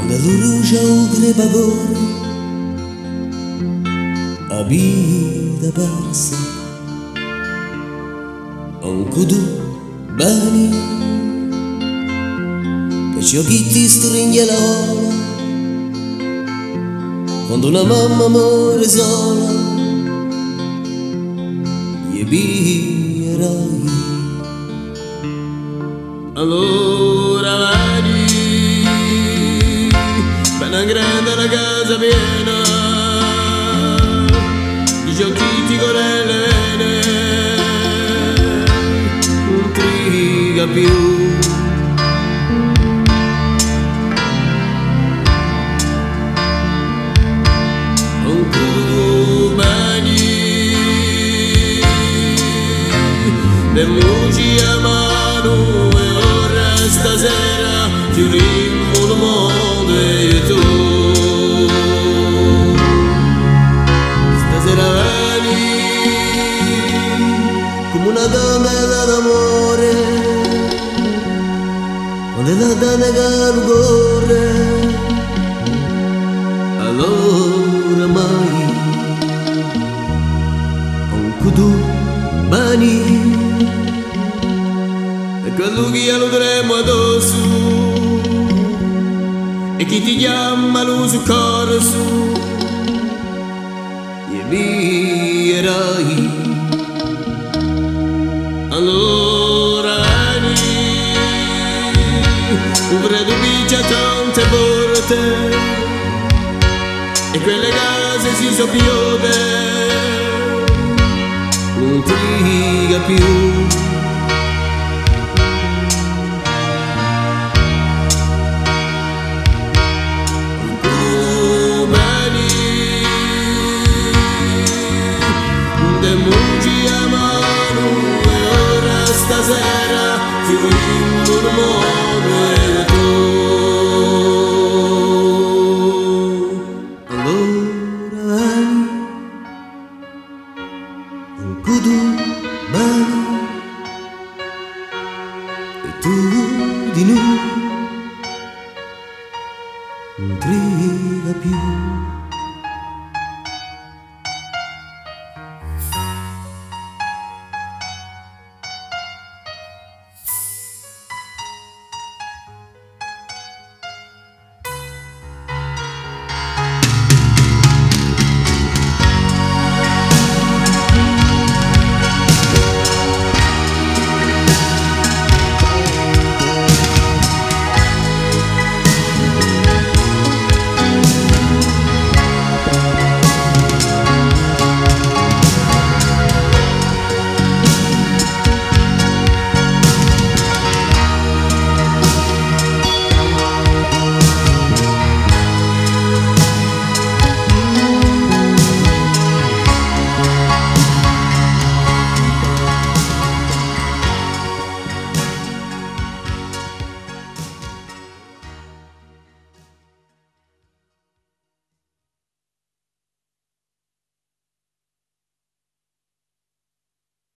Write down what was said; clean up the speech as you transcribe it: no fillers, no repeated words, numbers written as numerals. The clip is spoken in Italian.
dall'urugia o crepagore a vita persa anche tu bene che ci occhi stringe la ola quando una mamma muore sola gli biglierai allora vedi per una grande una casa piena di giochiti con le vene non triga più le luci a mano e ora stasera chiudiamo il mondo e tu stasera veni come una donna d'amore quando la donna che corre allora mai anche tu veni quello che lo tremo addosso e chi ti chiama lo soccorso e viverai allora vieni un freddo piccia tante porte e quelle case si soppiode non triga più stasera chiudiamo il mondo e tu allora vieni anche tu bene e tu di noi non triga più